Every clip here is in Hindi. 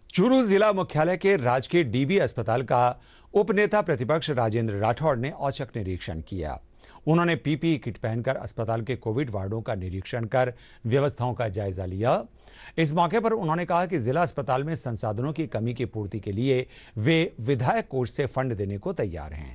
चूरू जिला मुख्यालय के राजकीय डीबी अस्पताल का उपनेता प्रतिपक्ष राजेंद्र राठौड़ ने औचक निरीक्षण किया। उन्होंने पीपीई किट पहनकर अस्पताल के कोविड वार्डों का निरीक्षण कर व्यवस्थाओं का जायजा लिया। इस मौके पर उन्होंने कहा कि जिला अस्पताल में संसाधनों की कमी की पूर्ति के लिए वे विधायक कोष से फंड देने को तैयार हैं।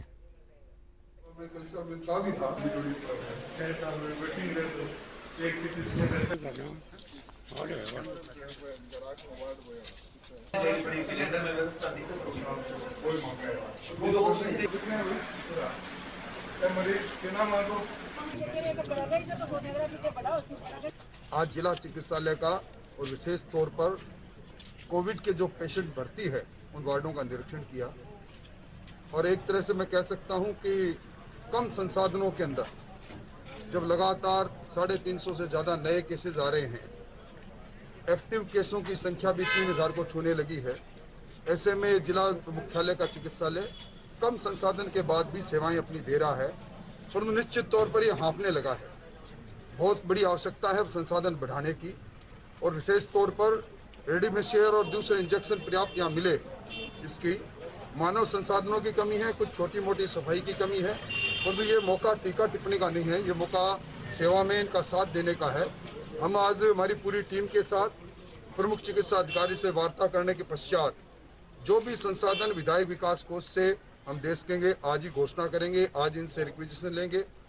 आज जिला चिकित्सालय का और विशेष तौर पर कोविड के जो पेशेंट भर्ती है उन वार्डों का निरीक्षण किया और एक तरह से मैं कह सकता हूं कि कम संसाधनों के अंदर जब लगातार 350 से ज़्यादा नए केसेस आ रहे हैं, एक्टिव केसों की संख्या भी 3000 को छूने लगी है, ऐसे में जिला मुख्यालय का चिकित्सालय कम संसाधन के बाद भी सेवाएं अपनी दे रहा है और निश्चित तौर पर यह हाँफने लगा है। बहुत बड़ी आवश्यकता है संसाधन बढ़ाने की और विशेष तौर पर रेमडेसिविर और दूसरे इंजेक्शन पर्याप्त यहाँ मिले। इसकी मानव संसाधनों की कमी है, कुछ छोटी मोटी सफाई की कमी है, परंतु ये मौका टीका टिप्पणी का नहीं है, ये मौका सेवा में इनका साथ देने का है। हम आज हमारी पूरी टीम के साथ प्रमुख चिकित्सा अधिकारी से वार्ता करने के पश्चात जो भी संसाधन विधायक विकास कोष से हम दे सकेंगे आज ही घोषणा करेंगे, आज इनसे रिक्वेजिशन लेंगे।